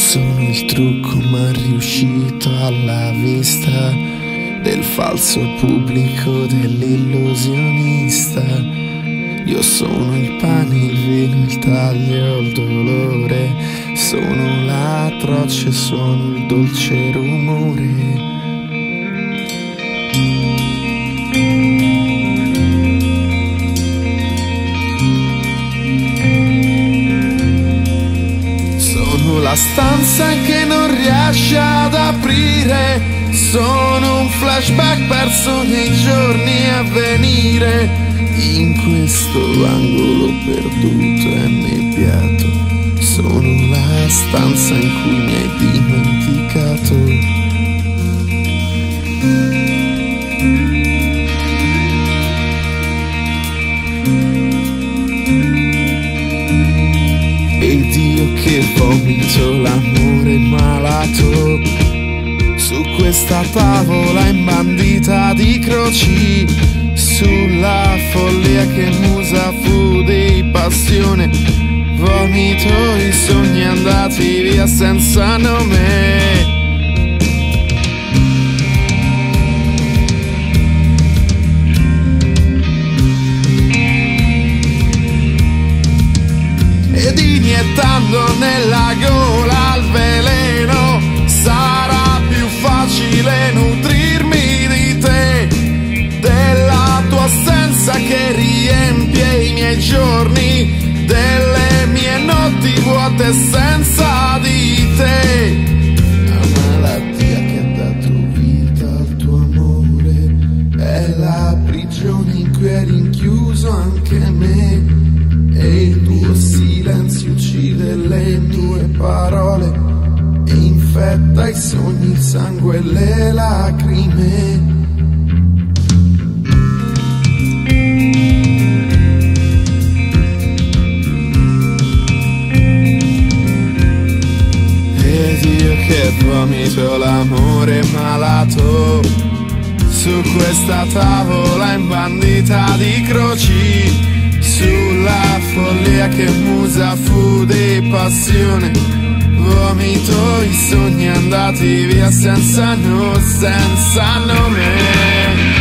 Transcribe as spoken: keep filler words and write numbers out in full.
sono il trucco ma riuscito alla vista del falso pubblico, dell'illusionista. Io sono il pane, il vino, il taglio, il dolore. Sono l'atroce suono, il dolce rumore. La stanza che non riesce ad aprire, sono un flashback perso nei giorni a venire. In questo angolo perduto e annebbiato, sono la stanza in cui mi hai dimenticato. Ed io che vomito l'amore malato su questa tavola imbandita di croci, sulla follia che musa fu di passione. Vomito i sogni andati via senza nome. Ed iniettando nella gola il veleno, sarà più facile nutrirmi di te, della tua assenza che riempie i miei giorni, delle mie notti vuote senza di te. La malattia che ha dato vita al tuo amore è la prigione in cui è rinchiuso anche me. E il tuo silenzio uccide le tue parole e infetta i sogni, il sangue e le lacrime. Ed io che vomito l'amore malato su questa tavola imbandita di croci, sulla follia che musa fu di passione. Vomito i sogni andati via senza no, senza nome.